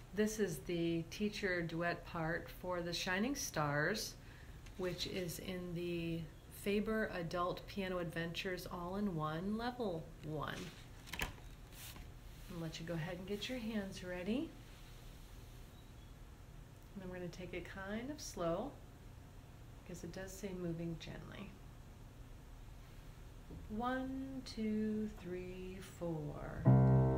This is the teacher duet part for the Shining Stars, which is in the Faber Adult Piano Adventures All-in-One Level 1. I'll let you go ahead and get your hands ready. And then we're going to take it kind of slow, because it does say moving gently. 1, 2, 3, 4.